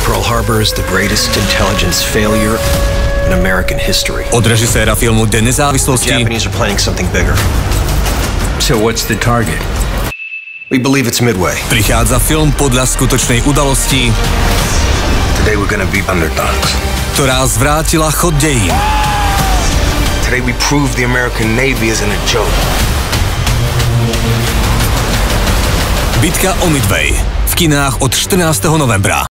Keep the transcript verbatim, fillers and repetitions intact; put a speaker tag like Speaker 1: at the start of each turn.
Speaker 1: Pearl Harbor is the greatest intelligence failure in American history.
Speaker 2: Od režiséra filmu Den nezávislosti.
Speaker 1: The Japanese are planning something bigger.
Speaker 3: So what's the target?
Speaker 1: We believe it's Midway.
Speaker 2: Prichádza film podľa skutočnej udalosti,
Speaker 1: Today we're gonna be underdogs.
Speaker 2: ktorá zvrátila chod dejín.
Speaker 1: Today we prove the American Navy isn't a joke.
Speaker 2: Bitka o Midway v kinách od štrnásteho novembra.